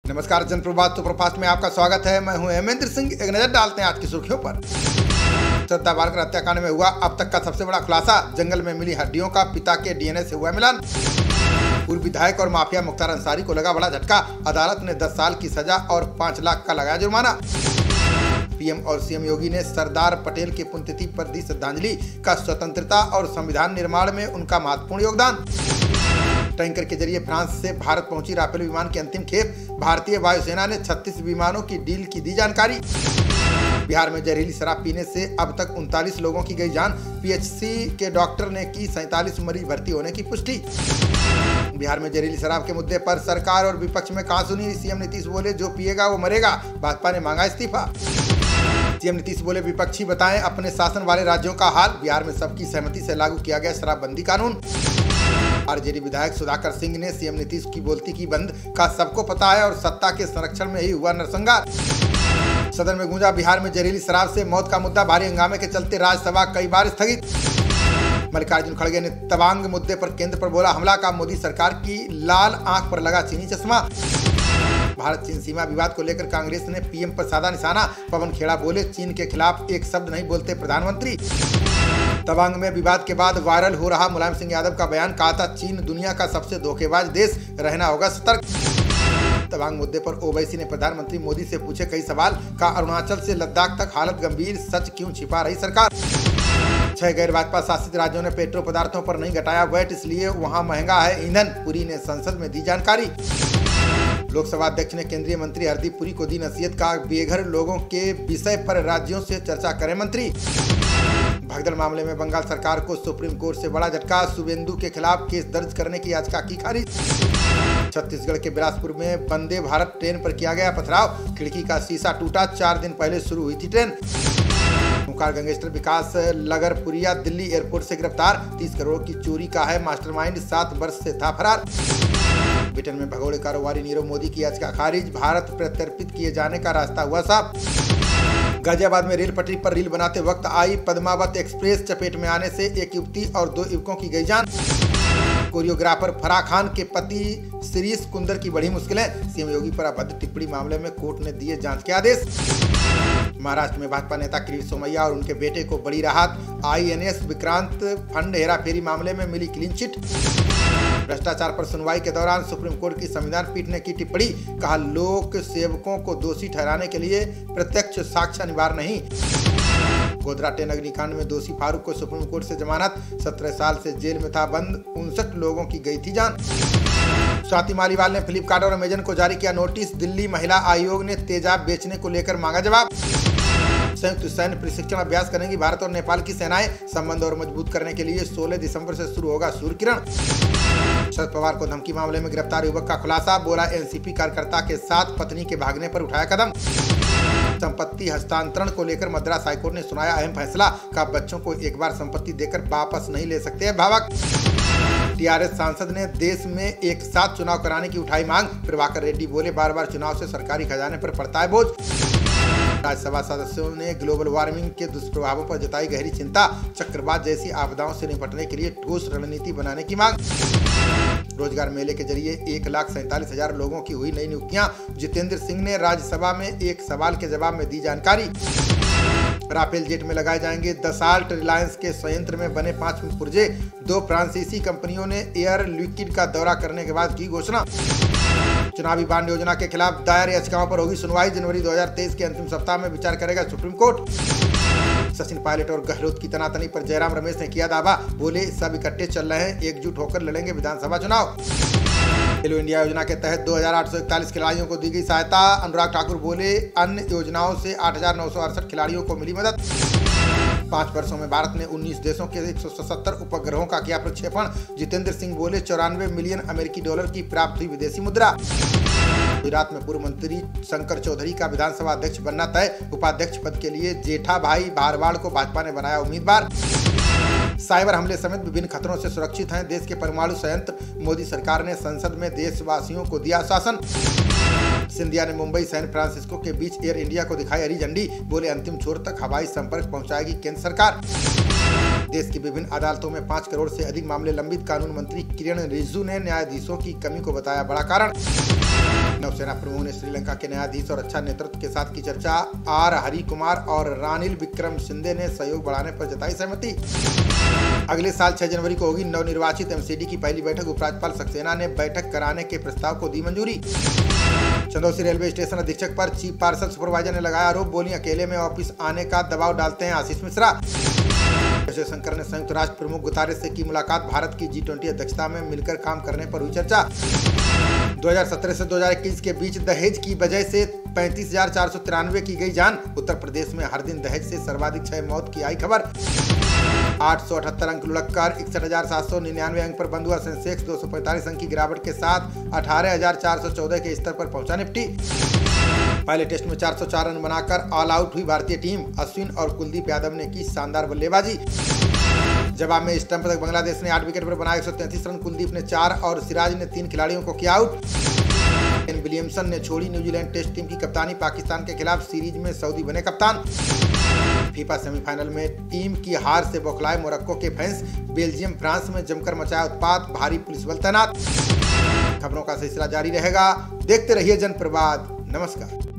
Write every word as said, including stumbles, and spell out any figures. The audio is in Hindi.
नमस्कार, जनप्रभात सुपरफास्ट में आपका स्वागत है। मैं हूं हेमेंद्र सिंह। एक नजर डालते हैं आज की सुर्खियों पर। श्रद्धा बारकर हत्याकांड में हुआ अब तक का सबसे बड़ा खुलासा। जंगल में मिली हड्डियों का पिता के डीएनए से हुआ मिलान। पूर्व विधायक और माफिया मुख्तार अंसारी को लगा बड़ा झटका। अदालत ने दस साल की सजा और पाँच लाख का लगाया जुर्माना। पीएम और सीएम योगी ने सरदार पटेल की पुण्यतिथि पर दी श्रद्धांजलि। का स्वतंत्रता और संविधान निर्माण में उनका महत्वपूर्ण योगदान। टैंकर के जरिए फ्रांस से भारत पहुंची राफेल विमान की अंतिम खेप। भारतीय वायुसेना ने छत्तीस विमानों की डील की दी जानकारी। बिहार में जहरीली शराब पीने से अब तक उनतालीस लोगों की गई जान। पीएचसी के डॉक्टर ने की सैंतालीस मरीज भर्ती होने की पुष्टि। बिहार में जहरीली शराब के मुद्दे पर सरकार और विपक्ष में कहां सुनी। सीएम नीतीश बोले जो पिएगा वो मरेगा। भाजपा ने मांगा इस्तीफा। सीएम नीतीश बोले विपक्षी बताएं अपने शासन वाले राज्यों का हाल। बिहार में सबकी सहमति से लागू किया गया शराबबंदी कानून। आरजेडी विधायक सुधाकर सिंह ने सीएम नीतीश की बोलती की बंद। का सबको पता है और सत्ता के संरक्षण में ही हुआ नरसंहार। सदन में गूंजा बिहार में जहरीली शराब से मौत का मुद्दा। भारी हंगामे के चलते राज्यसभा कई बार स्थगित। मल्लिकार्जुन खड़गे ने तवांग मुद्दे पर केंद्र पर बोला हमला। का मोदी सरकार की लाल आंख पर लगा चीनी चश्मा। भारत चीन सीमा विवाद को लेकर कांग्रेस ने पीएम पर साधा निशाना। पवन खेड़ा बोले चीन के खिलाफ एक शब्द नहीं बोलते प्रधानमंत्री। तवांग में विवाद के बाद वायरल हो रहा मुलायम सिंह यादव का बयान। कहा था चीन दुनिया का सबसे धोखेबाज देश, रहना होगा सतर्क। तवांग मुद्दे पर ओवैसी ने प्रधानमंत्री मोदी से पूछे कई सवाल। का अरुणाचल से लद्दाख तक हालत गंभीर, सच क्यों छिपा रही सरकार। छह गैर भाजपा शासित राज्यों ने पेट्रो पदार्थों पर नहीं घटाया वैट, इसलिए वहां महंगा है ईंधन। पुरी ने संसद में दी जानकारी। लोकसभा अध्यक्ष ने केंद्रीय मंत्री हरदीप पुरी को दी नसीहत। का बेघर लोगों के विषय पर राज्यों से चर्चा करें मंत्री। भगदड़ मामले में बंगाल सरकार को सुप्रीम कोर्ट से बड़ा झटका। शुभेंदु के खिलाफ केस दर्ज करने की याचिका की खारिज। छत्तीसगढ़ के बिलासपुर में वंदे भारत ट्रेन पर किया गया पथराव। खिड़की का शीशा टूटा। चार दिन पहले शुरू हुई थी train. Onkar gangster Vikas Lagarpuria Delhi airport से गिरफ्तार। तीस करोड़ की चोरी का है मास्टरमाइंड। सात वर्ष से था फरार। ब्रिटेन में भगोड़े कारोबारी नीरव मोदी की याचिका खारिज। भारत प्रत्यर्पित किए जाने का रास्ता हुआ साफ। गाजियाबाद में रेल पटरी पर रील बनाते वक्त आई पद्मावत एक्सप्रेस चपेट में आने से एक युवती और दो युवकों की गई जान। कोरियोग्राफर फराह खान के पति शिरीष कुंदर की बड़ी मुश्किलें। सीएम योगी पर अभद्र टिप्पणी मामले में कोर्ट ने दिए जांच के आदेश। महाराष्ट्र में भाजपा नेता किरीट सोमैया और उनके बेटे को बड़ी राहत। आईएनएस विक्रांत फंड हेराफेरी मामले में मिली क्लीन चिट। भ्रष्टाचार पर सुनवाई के दौरान सुप्रीम कोर्ट की संविधान पीठ ने की टिप्पणी। कहा लोक सेवकों को दोषी ठहराने के लिए प्रत्यक्ष साक्ष्य अनिवार्य नहीं। गोधरा ट्रेन अग्निकांड में दोषी फारूक को सुप्रीम कोर्ट से जमानत। सत्रह साल से जेल में था बंद। उनसठ लोगों की गई थी जान। स्वाति मालीवाल ने फ्लिपकार्ट और अमेजन को जारी किया नोटिस। दिल्ली महिला आयोग ने तेजाब बेचने को लेकर मांगा जवाब। संयुक्त सैन्य प्रशिक्षण अभ्यास करेंगी भारत और नेपाल की सेनाएं। संबंध और मजबूत करने के लिए सोलह दिसंबर से शुरू होगा सूर्य किरण। शरद पवार को धमकी मामले में गिरफ्तार युवक का खुलासा। बोला एनसीपी कार्यकर्ता के साथ पत्नी के भागने पर उठाया कदम। संपत्ति हस्तांतरण को लेकर मद्रास हाईकोर्ट ने सुनाया अहम फैसला। का बच्चों को एक बार संपत्ति देकर वापस नहीं ले सकते भावक। टीआरएस सांसद ने देश में एक साथ चुनाव कराने की उठाई मांग। प्रभाकर रेड्डी बोले बार बार चुनाव से सरकारी खजाने पर पड़ता है बोझ। राज्यसभा सदस्यों ने ग्लोबल वार्मिंग के दुष्प्रभावों पर जताई गहरी चिंता। चक्रवात जैसी आपदाओं से निपटने के लिए ठोस रणनीति बनाने की मांग। रोजगार मेले के जरिए एक लाख सैंतालीस हजार लोगों की हुई नई नियुक्तियां। जितेंद्र सिंह ने राज्यसभा में एक सवाल के जवाब में दी जानकारी। राफेल जेट में लगाए जाएंगे दसाल्ट। रिलायंस के संयंत्र में बने पांच पुर्जे। दो फ्रांसीसी कंपनियों ने एयर लिक्विड का दौरा करने के बाद की घोषणा। चुनावी बांड योजना के खिलाफ दायर याचिकाओं पर होगी सुनवाई। जनवरी दो हज़ार तेईस के अंतिम सप्ताह में विचार करेगा सुप्रीम कोर्ट। सचिन पायलट और गहलोत की तनातनी पर जयराम रमेश ने किया दावा। बोले सब इकट्ठे चल रहे हैं, एकजुट होकर लड़ेंगे विधानसभा चुनाव। खेलो इंडिया योजना के तहत दो हजार आठ सौ इकतालीस खिलाड़ियों को दी गई सहायता। अनुराग ठाकुर बोले अन्य योजनाओं से आठ हजार नौ सौ अड़सठ खिलाड़ियों को मिली मदद। पांच वर्षों में भारत ने उन्नीस देशों के एक सौ सत्तर उपग्रहों का किया प्रक्षेपण। जितेंद्र सिंह बोले चौरानवे मिलियन अमेरिकी डॉलर की प्राप्त हुई विदेशी मुद्रा। गुजरात में पूर्व मंत्री शंकर चौधरी का विधानसभा अध्यक्ष बनना तय। उपाध्यक्ष पद के लिए जेठा भाई भारवाड़ को भाजपा ने बनाया उम्मीदवार। साइबर हमले समेत विभिन्न खतरों से सुरक्षित हैं देश के परमाणु संयंत्र। मोदी सरकार ने संसद में देशवासियों को दिया आश्वासन। सिंधिया ने मुंबई सैन फ्रांसिस्को के बीच एयर इंडिया को दिखाई हरी झंडी। बोले अंतिम छोर तक हवाई संपर्क पहुंचाएगी केंद्र सरकार। देश की विभिन्न अदालतों में पाँच करोड़ से अधिक मामले लंबित। कानून मंत्री किरण रिजिजू ने न्यायाधीशों की कमी को बताया बड़ा कारण। नौसेना प्रमुख ने श्रीलंका के न्यायाधीश और अच्छा नेतृत्व के साथ की चर्चा। आर हरि कुमार और रानिल विक्रमसिंघे ने सहयोग बढ़ाने पर जताई सहमति। अगले साल छह जनवरी को होगी नवनिर्वाचित एमसीडी की पहली बैठक। उपराज्यपाल सक्सेना ने बैठक कराने के प्रस्ताव को दी मंजूरी। चंदौसी रेलवे स्टेशन अधीक्षक पर चीफ पार्सल सुपरवाइजर ने लगाया आरोप। बोली अकेले में ऑफिस आने का दबाव डालते हैं आशीष मिश्रा। जयशंकर ने संयुक्त राष्ट्र प्रमुख गुतारेस से की मुलाकात। भारत की जी ट्वेंटी अध्यक्षता में मिलकर काम करने पर हुई चर्चा। दो हज़ार सत्रह से दो हज़ार इक्कीस के बीच दहेज की वजह से पैंतीस हजार चार सौ तिरानवे की गई जान। उत्तर प्रदेश में हर दिन दहेज से सर्वाधिक छह मौत की आई खबर। आठ सौ अठहत्तर अंक लुढ़ककर इकसठ हजार सात सौ निन्यानवे अंक पर बंद हुआ सेंसेक्स। दो सौ पैंतालीस अंक की गिरावट के साथ अठारह हजार चार सौ चौदह के स्तर पर पहुंचा निफ्टी। पहले टेस्ट में चार सौ चार रन बनाकर ऑल आउट हुई भारतीय टीम। अश्विन और कुलदीप यादव ने की शानदार बल्लेबाजी। जवाब में स्टंप तक बांग्लादेश ने आठ विकेट पर बनाए एक सौ तैंतीस रन। कुलदीप ने चार और सिराज ने तीन खिलाड़ियों को किया आउट। केन विलियमसन ने छोड़ी न्यूजीलैंड टेस्ट टीम की कप्तानी। पाकिस्तान के खिलाफ सीरीज में सऊदी बने कप्तान। फीफा सेमीफाइनल में टीम की हार से बौखलाए मोरक्को के फैंस। बेल्जियम फ्रांस में जमकर मचाया उत्पात। भारी पुलिस बल तैनात। खबरों का सिलसिला जारी रहेगा। देखते रहिए जनप्रवाद। नमस्कार।